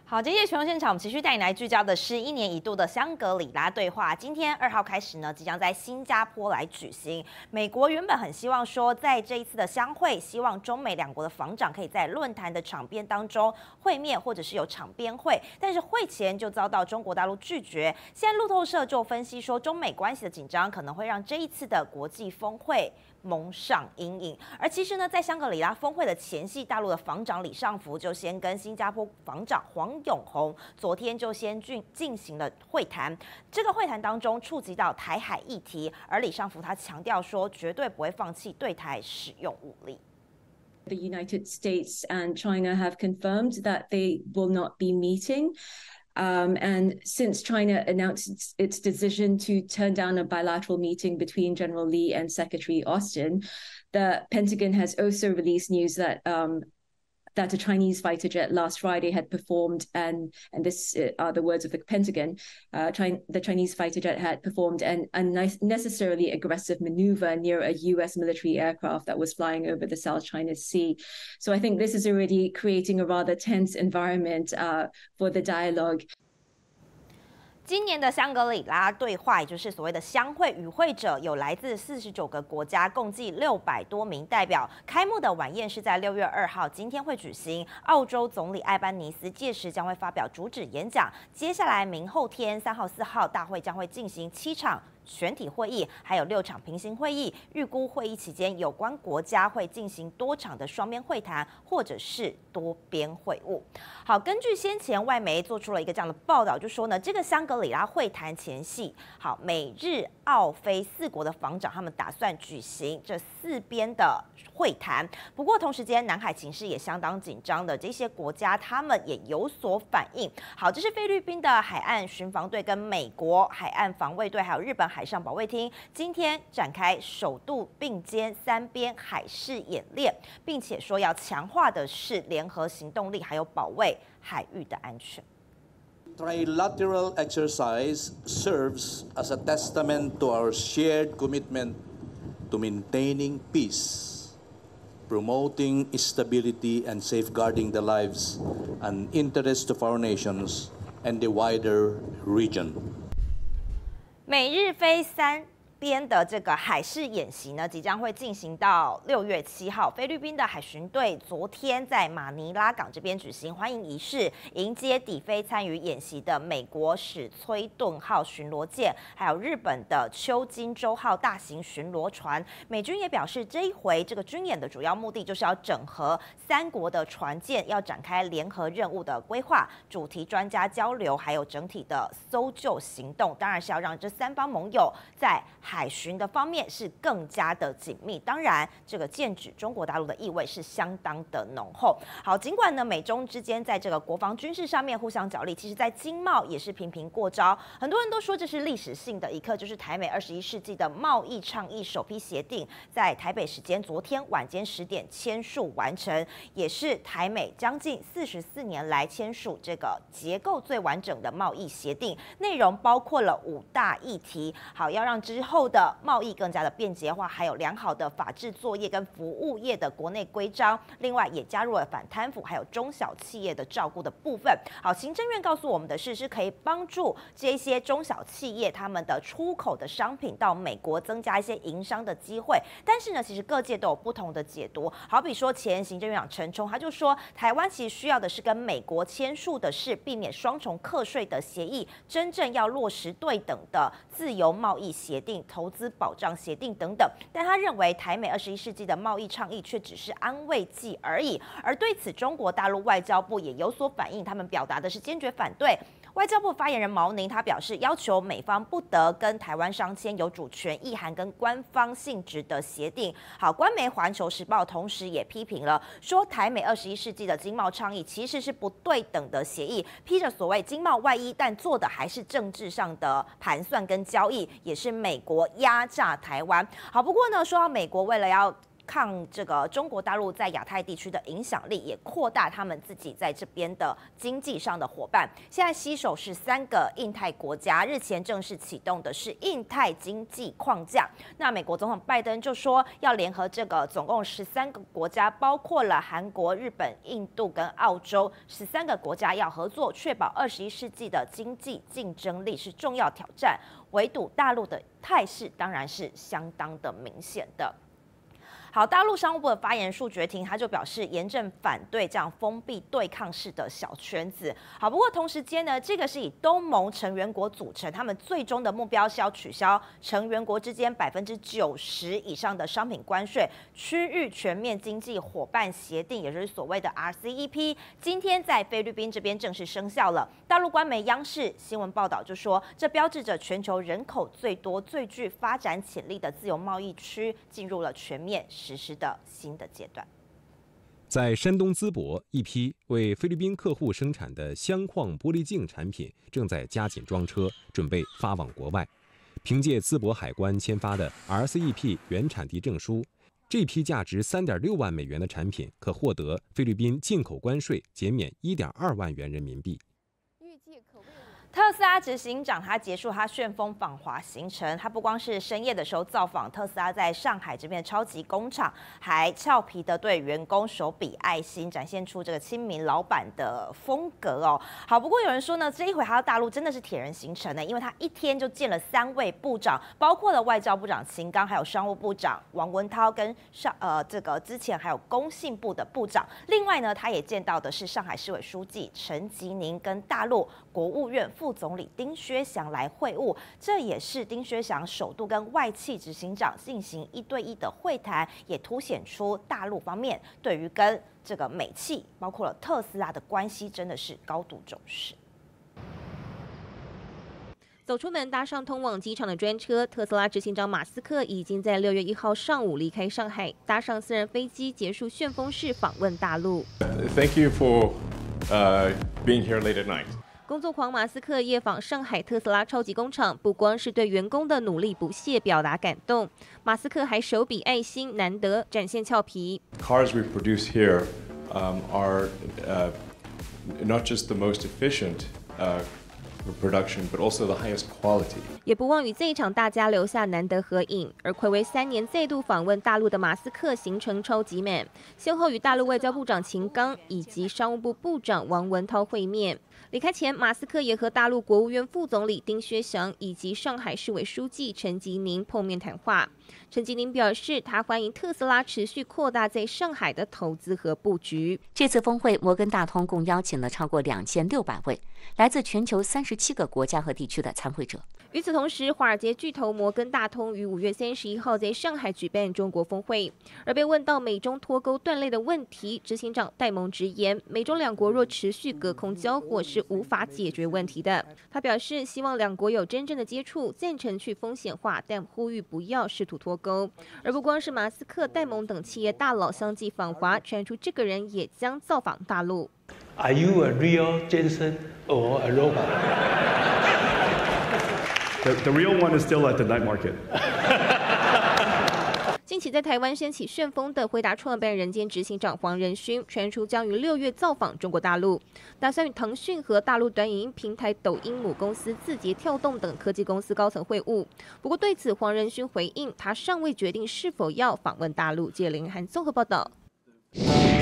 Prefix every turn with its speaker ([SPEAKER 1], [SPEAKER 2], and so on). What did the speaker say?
[SPEAKER 1] 好，这届全球现场，我们持续带你来聚焦的是1年一度的香格里拉对话。今天2号开始呢，即将在新加坡来举行。美国原本很希望说，在这一次的相会，希望中美两国的防长可以在论坛的场边当中会面，或者是有场边会，但是会前就遭到中国大陆拒绝。现在路透社就分析说，中美关系的紧张可能会让这一次的国际峰会蒙上阴影。而其实呢，在香格里拉峰会的前夕，大陆的防长李尚福就先跟新加坡防长黄永红昨天就先进行了会谈。这个会谈当中触及到台海议题，而李尚福他强调说，绝对不会放弃对台使用武力。
[SPEAKER 2] The United States and China have confirmed that they will not be meeting. And since China announced its decision to turn down a bilateral meeting between General Lee and Secretary Austin, the Pentagon has also released news that that a Chinese fighter jet last Friday had performed, and this are the words of the Pentagon, the Chinese fighter jet had performed an unnecessarily aggressive maneuver near a US military aircraft that was flying over the South China Sea. So I think this is already creating a rather tense environment for the dialogue.
[SPEAKER 1] 今年的香格里拉对话，也就是所谓的相会与会者，有来自49个国家，共计600多名代表。开幕的晚宴是在6月2号，今天会举行。澳洲总理艾班尼斯届时将会发表主旨演讲。接下来明后天3号、4号，大会将会进行7场全体会议，还有6场平行会议。预估会议期间，有关国家会进行多场的双边会谈，或者是多边会晤。好，根据先前外媒做出了一个这样的报道，就说呢，这个香格里拉会谈前夕，好，美日澳非4国的防长他们打算举行这4边的会谈。不过同时间，南海情势也相当紧张的，这些国家他们也有所反应。好，这是菲律宾的海岸巡防队跟美国海岸防卫队，还有日本海上保卫厅今天展开首度并肩3边海事演练，并且说要强化的是联合行动力，还有保卫海域的安全。
[SPEAKER 3] Trilateral exercise serves as a testament to our shared commitment to maintaining peace, promoting stability, and safeguarding the lives and interests of our nations and the wider region.
[SPEAKER 1] 美日菲3边的这个海事演习呢，即将会进行到6月7号。菲律宾的海巡队昨天在马尼拉港这边举行欢迎仪式，迎接抵飞参与演习的美国史崔顿号巡逻舰，还有日本的秋金州号大型巡逻船。美军也表示，这一回这个军演的主要目的就是要整合3国的船舰，要展开联合任务的规划、主题专家交流，还有整体的搜救行动。当然是要让这3方盟友在海巡的方面是更加的紧密，当然这个剑指中国大陆的意味是相当的浓厚。好，尽管呢美中之间在这个国防军事上面互相角力，其实在经贸也是频频过招。很多人都说这是历史性的一刻，就是台美21世纪的贸易倡议首批协定，在台北时间昨天晚间10点签署完成，也是台美将近44年来签署这个结构最完整的贸易协定，内容包括了5大议题。好，要让之后的贸易更加的便捷化，还有良好的法治作业跟服务业的国内规章，另外也加入了反贪腐，还有中小企业的照顾的部分。好，行政院告诉我们的是可以帮助这些中小企业他们的出口的商品到美国，增加一些营商的机会。但是呢，其实各界都有不同的解读。好比说前行政院长陈冲他就说，台湾其实需要的是跟美国签署的是避免双重课税的协议，真正要落实对等的自由贸易协定、投资保障协定等等，但他认为台美21世纪的贸易倡议却只是安慰剂而已。而对此，中国大陆外交部也有所反应，他们表达的是坚决反对。外交部发言人毛宁他表示，要求美方不得跟台湾商签有主权意涵跟官方性质的协定。好，官媒《环球时报》同时也批评了，说台美21世纪的经贸倡议其实是不对等的协议，披着所谓经贸外衣，但做的还是政治上的盘算跟交易，也是美国压榨台湾。好，不过呢，说到美国为了要抗这个中国大陆在亚太地区的影响力，也扩大他们自己在这边的经济上的伙伴。现在携手是3个印太国家，日前正式启动的是印太经济框架。那美国总统拜登就说要联合这个总共13个国家，包括了韩国、日本、印度跟澳洲13个国家要合作，确保21世纪的经济竞争力是重要挑战。围堵大陆的态势当然是相当的明显的。好，大陆商务部的发言人束觉庭他就表示严正反对这样封闭对抗式的小圈子。好，不过同时间呢，这个是以东盟成员国组成，他们最终的目标是要取消成员国之间90%以上的商品关税区域全面经济伙伴协定，也就是所谓的 RCEP， 今天在菲律宾这边正式生效了。大陆官媒央视新闻报道就说，这标志着全球人口最多、最具发展潜力的自由贸易区进入了全面实施的新的阶段。
[SPEAKER 4] 在山东淄博，一批为菲律宾客户生产的镶矿玻璃镜产品正在加紧装车，准备发往国外。凭借淄博海关签发的 RCEP 原产地证书，这批价值3.6万美元的产品可获得菲律宾进口关税减免1.2万元人民币。
[SPEAKER 1] 特斯拉执行长他结束他旋风访华行程，他不光是深夜的时候造访特斯拉在上海这边的超级工厂，还俏皮的对员工手比爱心，展现出这个亲民老板的风格哦。好，不过有人说呢，这一回他到大陆真的是铁人行程呢，因为他一天就见了3位部长，包括了外交部长秦刚，还有商务部长王文涛跟这个之前还有工信部的部长。另外呢，他也见到的是上海市委书记陈吉宁跟大陆国务院副总理丁薛祥来会晤，这也是丁薛祥首度跟外企执行长进行1对1的会谈，也凸显出大陆方面对于跟这个美企，包括了特斯拉的关系，真的是高度重视。
[SPEAKER 5] 走出门，搭上通往机场的专车，特斯拉执行长马斯克已经在6月1号上午离开上海，搭上私人飞机，结束旋风式访问大陆。
[SPEAKER 6] Thank you for being here late at night.
[SPEAKER 5] 工作狂马斯克夜访上海特斯拉超级工厂，不光是对员工的努力不懈表达感动，马斯克还手比爱心，难得展现俏皮。
[SPEAKER 6] Cars we produce here are not just the most efficient production, but also the highest quality.
[SPEAKER 5] 也不忘与这一场大家留下难得合影。而睽违3年再度访问大陆的马斯克行程超级满，先后与大陆外交部长秦刚以及商务部部长王文涛会面。离开前，马斯克也和大陆国务院副总理丁薛祥以及上海市委书记陈吉宁碰面谈话。陈吉宁表示，他欢迎特斯拉持续扩大在上海的投资和布局。
[SPEAKER 7] 这次峰会，摩根大通共邀请了超过2600位来自全球37个国家和地区的参会者。
[SPEAKER 5] 与此同时，华尔街巨头摩根大通于5月31号在上海举办中国峰会，而被问到美中脱钩断裂的问题，执行长戴蒙直言，美中2国若持续隔空交火是无法解决问题的。他表示，希望2国有真正的接触，赞成去风险化，但呼吁不要试图脱钩。而不光是马斯克、戴蒙等企业大佬相继访华，传出这个人也将造访大陆。
[SPEAKER 8] Are you a real Jensen or a robot? The real one is still at the night market.
[SPEAKER 5] 近期在台湾掀起旋风的辉达创办人兼执行长黄仁勋，传出将于6月造访中国大陆，打算与腾讯和大陆短影音平台抖音母公司字节跳动等科技公司高层会晤。不过对此，黄仁勋回应，他尚未决定是否要访问大陆。谢林涵综合报道。